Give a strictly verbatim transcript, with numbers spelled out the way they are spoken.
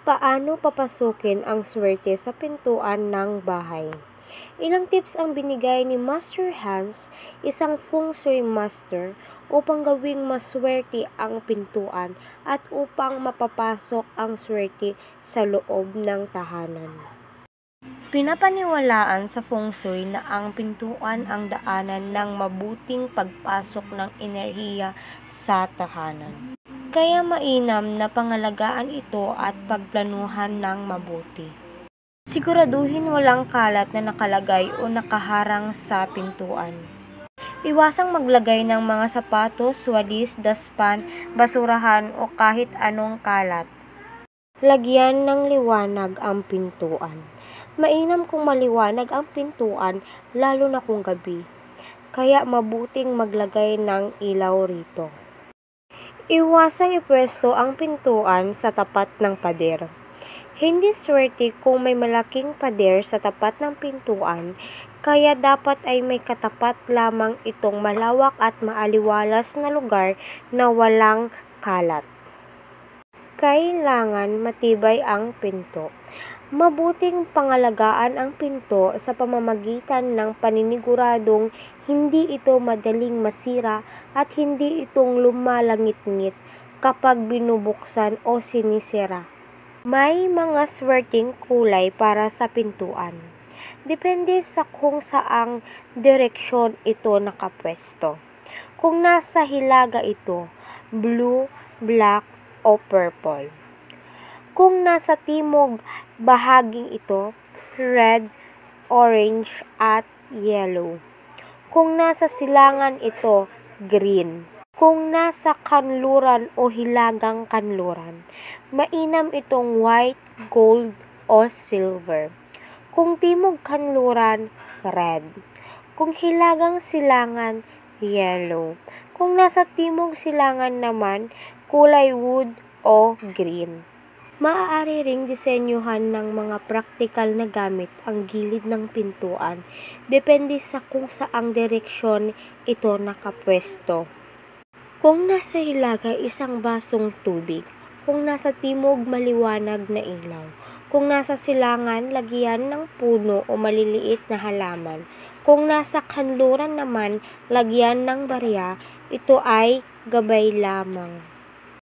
Paano papasukin ang swerte sa pintuan ng bahay? Ilang tips ang binigay ni Master Hans, isang feng shui master, upang gawing maswerte ang pintuan at upang mapapasok ang swerte sa loob ng tahanan. Pinapaniwalaan sa feng shui na ang pintuan ang daanan ng mabuting pagpasok ng enerhiya sa tahanan. Kaya mainam na pangalagaan ito at pagplanuhan ng mabuti. Siguraduhin walang kalat na nakalagay o nakaharang sa pintuan. Iwasang maglagay ng mga sapatos, walis, daspan, basurahan o kahit anong kalat. Lagyan ng liwanag ang pintuan. Mainam kung maliwanag ang pintuan, lalo na kung gabi. Kaya mabuting maglagay ng ilaw rito. Iwasang ipwesto ang pintuan sa tapat ng pader. Hindi swerte kung may malaking pader sa tapat ng pintuan, kaya dapat ay may katapat lamang itong malawak at maaliwalas na lugar na walang kalat. Kailangan matibay ang pinto. Mabuting pangalagaan ang pinto sa pamamagitan ng paniniguradong hindi ito madaling masira at hindi itong lumalangit-ngit kapag binubuksan o sinisira. May mga swerteng kulay para sa pintuan. Depende sa kung saang direksyon ito nakapwesto. Kung nasa hilaga ito, blue, black, o purple. Kung nasa timog bahaging ito, red, orange, at yellow. Kung nasa silangan ito, green. Kung nasa kanluran o hilagang kanluran, mainam itong white, gold, o silver. Kung timog kanluran, red. Kung hilagang silangan, yellow. Kung nasa timog silangan naman, kulay wood o green. Maaari ring disenyuhan ng mga praktikal na gamit ang gilid ng pintuan, depende sa kung saang direksyon ito nakapwesto. Kung nasa hilaga, isang basong tubig. Kung nasa timog, maliwanag na ilaw. Kung nasa silangan, lagyan ng puno o maliliit na halaman. Kung nasa kanluran naman, lagyan ng barya. Ito ay gabay lamang.